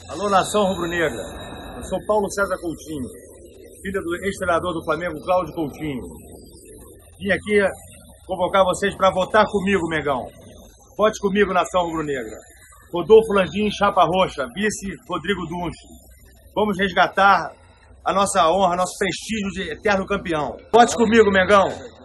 Alô, nação rubro-negra. Eu sou Paulo César Coutinho, filho do ex-treinador do Flamengo, Cláudio Coutinho. Vim aqui convocar vocês para votar comigo, Mengão. Vote comigo, nação rubro-negra. Rodolfo Landim, chapa roxa, vice Rodrigo Dunche. Vamos resgatar a nossa honra, nosso prestígio de eterno campeão. Vote comigo, Mengão.